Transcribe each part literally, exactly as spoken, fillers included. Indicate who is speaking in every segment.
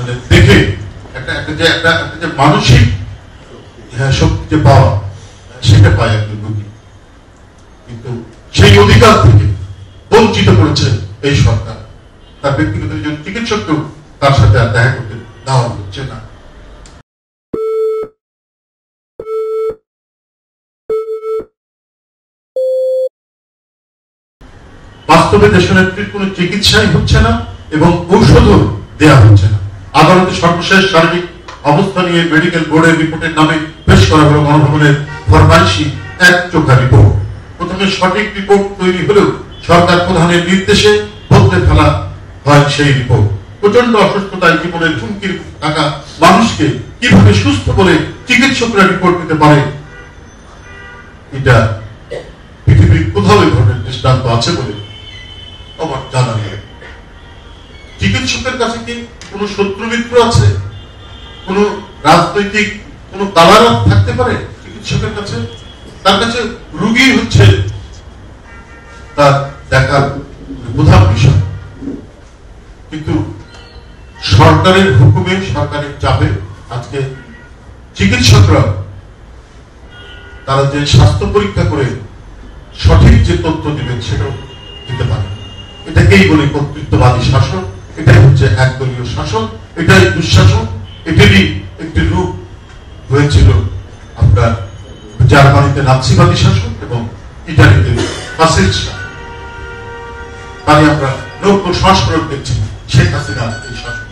Speaker 1: মানে দেখে একটা একটা যে একটা একটা যে মানসিক শক্তি যে পাওয়া সেটা পায় একজন রোগী, কিন্তু সেই অধিকার থেকে বঞ্চিত করেছে এই সরকার। তার ব্যক্তিগত একজন চিকিৎসককেও তার সাথে আর দেখা করতে দেওয়া হচ্ছে না। বাস্তবে দেশনেত্রীর কোন চিকিৎসাই হচ্ছে না এবং ঔষধও দেয়া হচ্ছে না। আদালতে সর্বশেষ শারীরিক অবস্থা নিয়ে মেডিকেল বোর্ডের রিপোর্টের নামে পেশ করা হলো গণভবনের ফরমাইশি এক চোখা রিপোর্ট। প্রথমে সঠিক রিপোর্ট তৈরি হলেও সরকার প্রধানের নির্দেশে বদলে ফেলা হয় সেই রিপোর্ট। প্রচন্ড অসুস্থতায় জীবনের ঝুঁকির থাকা মানুষকে কিভাবে সুস্থ বলে চিকিৎসকরা রিপোর্ট দিতে পারে, এটা পৃথিবীর কোথাও এই ধরনের দৃষ্টান্ত আছে বলে আমার জানা নেই। চিকিৎসকের কাছে কি কোন শত্রু মিত্র আছে? কোন রাজনৈতিক কোন কালার থাকতে পারে চিকিৎসকের কাছে? তার কাছে রোগী হচ্ছে তার দেখার প্রধান বিষয়। কিন্তু সরকারের হুকুমে, সরকারের চাপে আজকে চিকিৎসকরা তারা যে স্বাস্থ্য পরীক্ষা করে সঠিক যে তথ্য দিবেন সেটাও দিতে পারে। এটাকেই বলে কর্তৃত্ববাদী শাসন, এটাই হচ্ছে একদলীয় শাসন, এটাই দুঃশাসন। এটারই একটি রূপ হয়েছিল আপনার জার্মানিতে নাৎসিবাদী শাসন এবং ইটালিতে ফ্যাসিস্ট শাসন। মানে আমরা নব্য সংস্করণ দেখছি শেখ হাসিনার এই শাসন।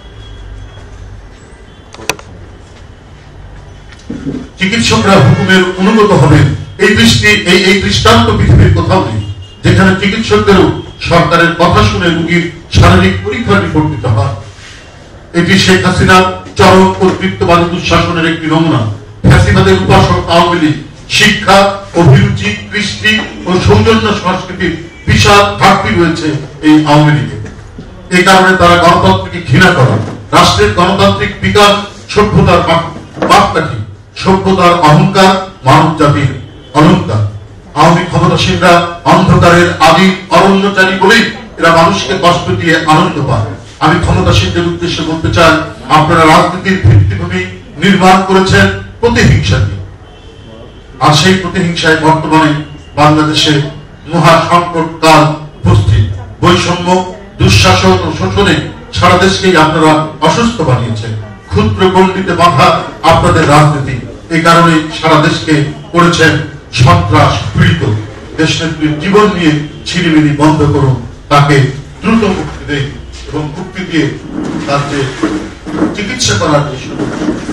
Speaker 1: চিকিৎসকরা হুকুমের অনুগত হবেন এই দৃষ্টি এই এই দৃষ্টান্ত পৃথিবীর কোথাও নেই, যেখানে চিকিৎসকদেরও সরকারের কথা শুনে রোগীর শারীরিক পরীক্ষার রিপোর্ট দিতে হয়। এটি শেখ হাসিনার চরম কর্তৃত্ববাদী দুঃশাসনের একটি নমুনা। ফ্যাসিবাদের উপাসক আওয়ামী লীগ শিক্ষা, অভিরুচি, কৃষ্টি ও সৌজন্য সংস্কৃতির বিশাল ঘাটতি রয়েছে এই আওয়ামী লীগে। এই কারণে তারা গণতন্ত্রকে ঘৃণা করে। রাষ্ট্রের গণতান্ত্রিক বিকাশ সভ্যতার মাপকাঠি, সভ্যতার অহংকার, মানব জাতির অলঙ্কার। আওয়ামী ক্ষমতাসীনরা অন্ধকারের আদি অরণ্যচারী বলেই এরা মানুষকে কষ্ট দিয়ে আনন্দ পায়। আমি ক্ষমতাসীনদের উদ্দেশ্যে বলতে চাই, আপনারা রাজনীতির ভিত্তিভূমি নির্মাণ করেছেন প্রতিহিংসা দিয়ে। আর সেই প্রতিহিংসায় বর্তমানে বাংলাদেশে মহা সংকট কাল উপস্থিত। বৈষম্য, দুঃশাসন ও শোষণে সারা দেশকেই আপনারা অসুস্থ বানিয়েছেন। ক্ষুদ্র গণ্ডিতে বাঁধা আপনাদের রাজনীতি এই কারণে সারা দেশকে করেছেন সন্ত্রাস পীড়িত। দেশনেত্রীর জীবন নিয়ে ছিনিমিনি বন্ধ করুন, তাকে দ্রুত মুক্তি দেয় এবং মুক্তি দিয়ে তার যে চিকিৎসা করার যে সুযোগ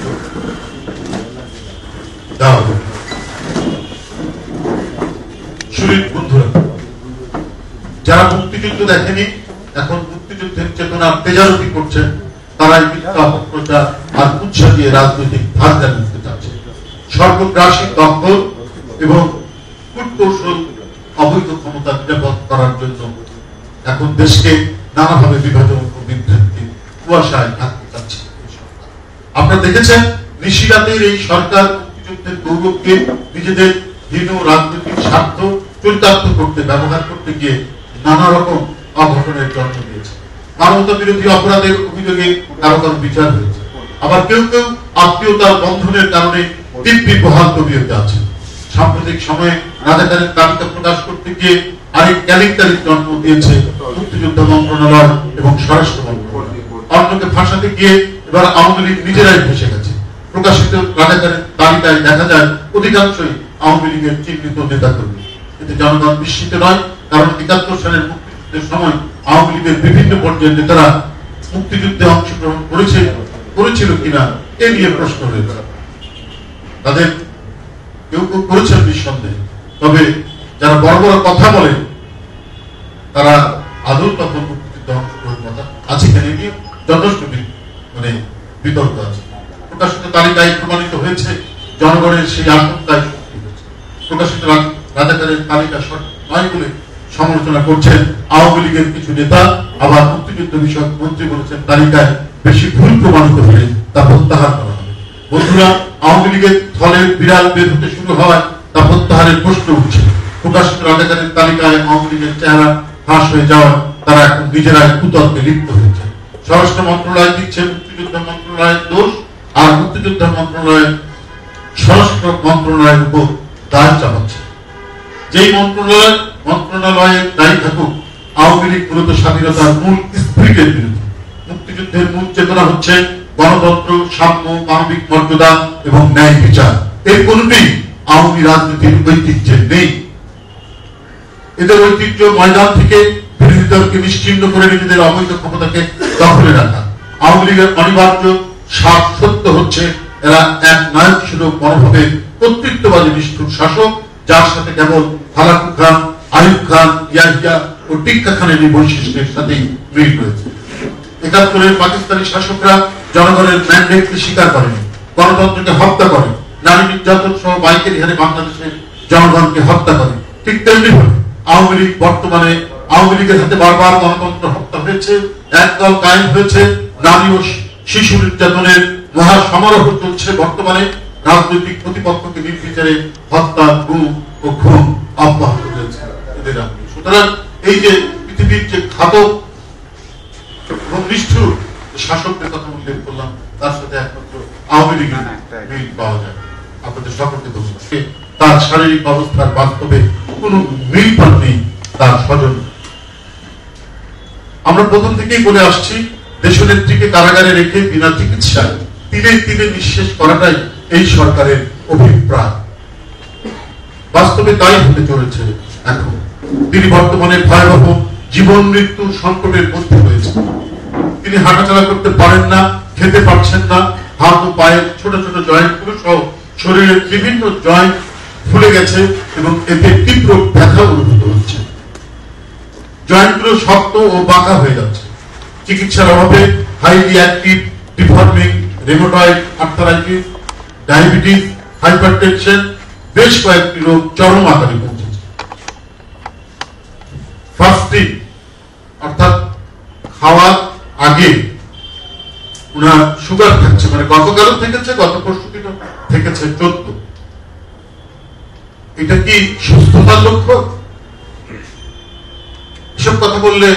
Speaker 1: দেওয়া হবে। শরীর বন্ধুরা, যারা মুক্তিযুদ্ধ দেখেনি, এখন মুক্তিযুদ্ধের চেতনা তেজারতি করছেন, তারা এই মিথ্যা অপপ্রচার আর উৎসাহ দিয়ে রাজনৈতিক ভাগ্যা নিতে চাচ্ছে। সর্বগ্রাসী দখল এবং কূটকৌশল অবৈধ ক্ষমতা নিরাপদ করার জন্য এখন দেশকে নানাভাবে বিভাজন ও বিভ্রান্তি কুয়াশায় থাকতে চাচ্ছে। আপনারা দেখেছেন নিশিরাতের এই সরকার মুক্তিযুদ্ধের গৌরবকে নিজেদের হীন রাজনৈতিক স্বার্থ চরিতার্থ করতে ব্যবহার করতে গিয়ে নানা রকম অঘটনের জন্ম দিয়েছে। মানবতা বিরোধী অপরাধের অভিযোগে কারো কারো বিচার হয়েছে, আবার কেউ কেউ আত্মীয়তার বন্ধনের কারণে দিব্যি বহাল তবিয়তে আছে। সাম্প্রতিক সময়ে রাজাকারের তালিকা প্রকাশ করতে গিয়ে আরেক কেলেঙ্কারির জন্ম দিয়েছে মুক্তিযুদ্ধ মন্ত্রণালয় এবং স্বরাষ্ট্র মন্ত্রণালয়। অন্যকে ফাঁসাতে গিয়ে এবার আওয়ামী লীগ নিজেরাই ফেসে গেছে। প্রকাশিত রাজাকারের তালিকায় দেখা যায় অধিকাংশই আওয়ামী লীগের চিহ্নিত নেতা কর্মী। এতে জনগণ বিস্মিত নয়, কারণ একাত্তর সালের মুক্তিযুদ্ধের সময় আওয়ামী লীগের বিভিন্ন পর্যায়ের নেতারা মুক্তিযুদ্ধে অংশগ্রহণ করেছে করেছিল কিনা এ নিয়ে প্রশ্ন রয়েছে। তাদের কেউ কেউ করেছেন নিঃসন্দেহে, তবে যারা বড় বড় কথা বলে তারা আদৌ তখন মুক্তিযুদ্ধে অংশগ্রহণ কথা আছে কিনা নিয়ে যথেষ্ট মানে বিতর্ক আছে। প্রকাশিত তালিকায় প্রমাণিত হয়েছে জনগণের সেই আশঙ্কায় প্রকাশিত রাজাকারের তালিকা সঠিক নয় বলে সমালোচনা করছেন আওয়ামী লীগের কিছু নেতা। আবার মুক্তিযুদ্ধ বিষয়ক মন্ত্রী বলেছেন তালিকায় বেশি ভুল প্রমাণিত হলে তা প্রত্যাহার করা হবে। বন্ধুরা, আওয়ামী লীগের দলের বিড়াল বের হতে শুরু হওয়ায় তা প্রত্যাহারের প্রশ্ন উঠছে। প্রকাশিত রাজাকারের তালিকায় আওয়ামী লীগের চেহারা ফাঁস হয়ে যাওয়ায় তারা এখন নিজেরাই কুতর্কে লিপ্ত হয়েছে। স্বরাষ্ট্র মন্ত্রণালয় দিচ্ছে মুক্তিযোদ্ধা মন্ত্রণালয়ের দোষ, আর মুক্তিযোদ্ধা মন্ত্রণালয়ের স্বরাষ্ট্র মন্ত্রণালয়ের উপর দায় চাপাচ্ছে। যেই মন্ত্রণালয় মন্ত্রণালয়ের দায়ী থাকুক, আওয়ামী লীগ মূলত স্বাধীনতার মূল স্পিরিটের বিরুদ্ধে। মুক্তিযুদ্ধের মূল চেতনা হচ্ছে গণতন্ত্র, সাম্য, মানবিক মর্যাদা এবং ন্যায় বিচার। এর কোনটি আওয়ামী রাজনীতির ঐতিহ্যে নেই। এদের ঐতিহ্য ময়দান থেকে বিরোধী দলকে নিশ্চিহ্ন করে নিজেদের অবৈধ ক্ষমতাকে দখলে রাখা। আওয়ামী লীগের অনিবার্য সার সত্য হচ্ছে এরা এক নায়ক সুলভ মনোভাবের কর্তৃত্ববাদী নিষ্ঠুর শাসক, যার সাথে কেবল হালাকু খান, আইয়ুব খান, ইয়াহিয়া ও টিক্কা খানের এই বৈশিষ্ট্যের সাথেই মিল রয়েছে। একাত্তরের পাকিস্তানি শাসকরা জনগণের ম্যান্ডেটকে স্বীকার করেনি, গণতন্ত্রকে হত্যা করে, নারী নির্যাতন সহ বাইকের হারে বাংলাদেশের জনগণকে হত্যা করে। ঠিক তেমনি ভাবে আওয়ামী লীগ বর্তমানে আওয়ামী লীগের হাতে বারবার গণতন্ত্র হত্যা হয়েছে, একদল কায়েম হয়েছে, নারী ও শিশু নির্যাতনের মহা সমারোহ চলছে। বর্তমানে রাজনৈতিক প্রতিপক্ষকে নির্বিচারে হত্যা, গুম ও খুন অব্যাহত রয়েছে এদের আমলে। সুতরাং এই যে পৃথিবীর যে ঘাতক এবং নিষ্ঠুর শাসকদের কথা উল্লেখ করলাম, তার সাথে একমাত্র আওয়ামী লীগের মিল পাওয়া যায়। আপনাদের সকলকে ধন্যবাদ। তার শারীরিক অবস্থার বাস্তবে কোন মিল পান নেই তার স্বজন। আমরা প্রথম থেকেই বলে আসছি, দেশনেত্রীকে কারাগারে রেখে বিনা চিকিৎসায় তিলে তিলে নিঃশেষ করাটাই এই সরকারের অভিপ্রায়। বাস্তবে তাই হতে চলেছে। এখন তিনি বর্তমানে ভয়াবহ জীবন মৃত্যু সংকটের মধ্যে রয়েছে। তিনি হাঁটাচলা করতে পারেন না, খেতে পারছেন না, হাত ও পায়ের ছোট ছোট জয়েন্ট গুলো সহ শরীরের বিভিন্ন জয়েন্ট ফুলে গেছে এবং এতে তীব্র ব্যথা অনুভূত হচ্ছে। জয়েন্টগুলো শক্ত ও বাঁকা হয়ে যাচ্ছে। চিকিৎসার অভাবে highly active deforming rheumatoid arthritis, diabetes, hypertension বেশ কয়েকটি রোগ চরম আকারে পৌঁছেছে। ফাস্টিং অর্থাৎ খাওয়ার আগে উনার সুগার থাকছে, মানে গতকালও থেকেছে, গত পরশু দিনও থেকেছে চোদ্দ। এটা কি সুস্থতার লক্ষ্য? এসব কথা বললে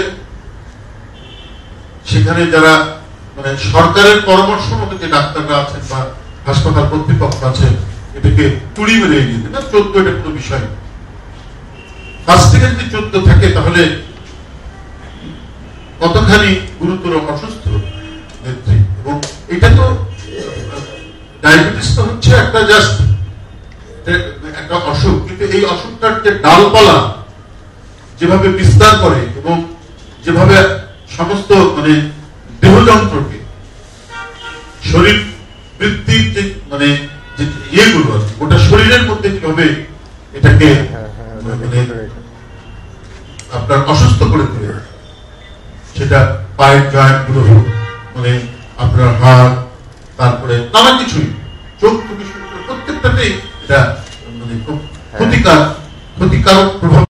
Speaker 1: সেখানে যারা মানে সরকারের পরামর্শ মতো যে ডাক্তাররা আছেন বা হাসপাতাল কর্তৃপক্ষ আছে, এটাকে তুড়ি মেরে নিতে না, চোদ্দ এটা কোনো বিষয়। ফাস্টিং এর যদি চোদ্দ থাকে তাহলে কতখানি গুরুতর অসুস্থ নেত্রী। এবং এটা তো ডায়াবেটিস তো হচ্ছে একটা জাস্ট একটা অসুখ, কিন্তু এই অসুখটার যে ডালপালা যেভাবে বিস্তার করে এবং যেভাবে সমস্ত মানে দেহযন্ত্রকে শরীর বৃদ্ধির যে মানে যে ইয়েগুলো আছে ওটা শরীরের মধ্যে কিভাবে এটাকে মানে আপনার অসুস্থ করে তোলে, সেটা পায়ের জয়েন্ট গুলো মানে আপনার হাড়, তারপরে নানা কিছুই, চোখ থেকে শুরু করে প্রত্যেকটাতেই এটা মানে খুব ক্ষতিকার ক্ষতিকারক প্রভাব